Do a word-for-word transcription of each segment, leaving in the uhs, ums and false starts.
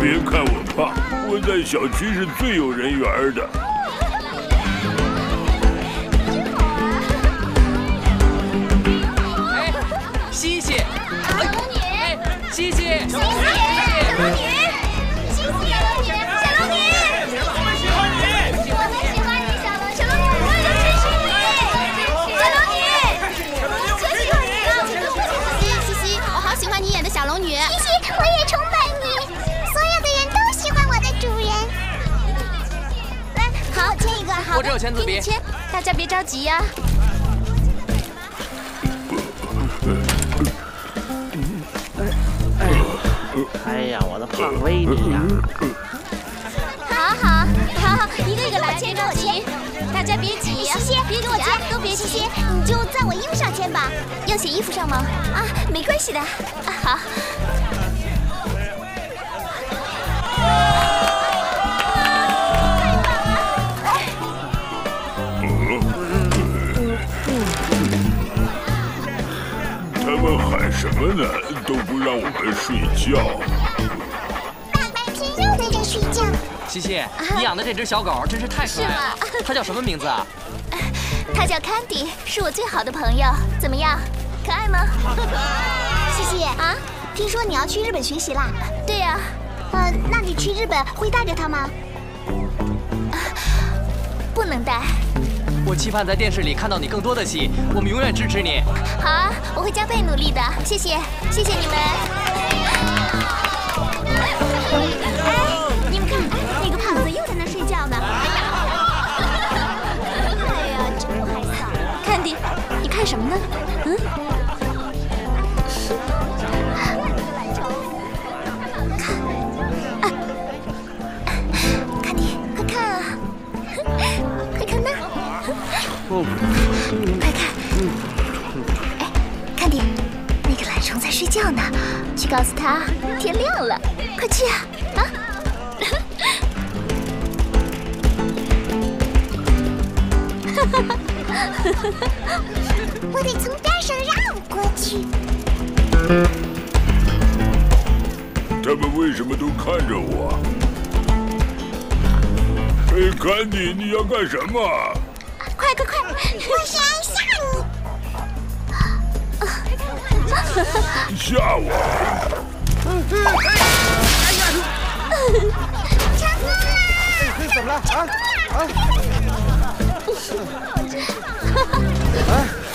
别看我胖，我在小区是最有人缘的。 哎，西西， 小龙女， 西西， 西西，小龙女，西西，小龙女，小龙女，我们喜欢你，我们喜欢你，小龙，小龙女，我们支持你，小龙女，可喜欢你了，西西，我好喜欢你演的小龙女。西西，我也崇拜你，所有的人都喜欢我的主人。来，好，签一个，好， 我这有签字笔， 签，大家别着急呀。 哎呀，我的胖威尼呀！ 好好好好，一个一个来，签着我签，大家别挤呀，西西，别给我签，都别挤，你就在我衣服上签吧。要写衣服上吗？啊，没关系的。啊，好。 他们喊什么呢？都不让我们睡觉。 大白天又在这睡觉。 西西，你养的这只小狗真是太可爱了。它叫什么名字啊？ 它叫 Candy， 是我最好的朋友。怎么样，可爱吗？西西啊，听说你要去日本学习啦？对呀。呃，那你去日本会带着它吗？不能带。 我期盼在电视里看到你更多的戏，我们永远支持你。 好啊，我会加倍努力的。谢谢，谢谢你们。哎，你们看，那个胖子又在那睡觉呢。哎呀，真不害臊。看迪，你看什么呢？嗯。看，啊，看迪，快看啊！快看那儿。快看！哎，看迪，那个懒虫在睡觉呢，去告诉他天亮了，快去啊！啊！我得从边上绕过去。 他们为什么都看着我？哎，甘迪，你要干什么？ 快快快！我是来吓你！吓我！ 哎呀！ 成功了！ 这怎么了？啊啊！啊！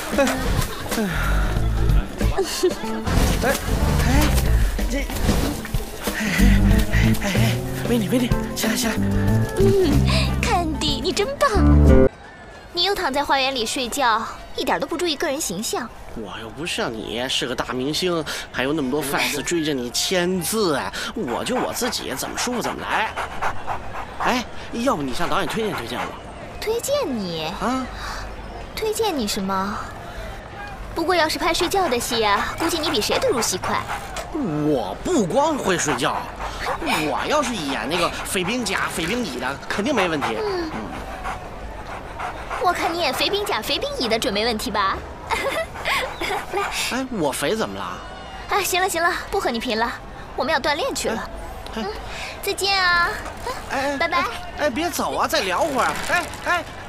哎哎，这，哎哎哎，美女美女，起来起来！ 嗯，看迪，你真棒！你又躺在花园里睡觉，一点都不注意个人形象。 我又不像你是个大明星，还有那么多 fans 追着你签字，我就我自己，怎么舒服怎么来。哎，要不你向导演推荐推荐我？ 推荐你啊？ 推荐你什么？不过要是拍睡觉的戏啊，估计你比谁都入戏快。 我不光会睡觉，我要是演那个匪兵甲、匪兵乙的，肯定没问题。嗯。 我看你演匪兵甲、匪兵乙的准没问题吧？来， 哎，我肥怎么了？ 啊，行了行了，不和你贫了，我们要锻炼去了。嗯，再见啊！ 哎， 拜拜。 哎，别走啊，再聊会儿。哎哎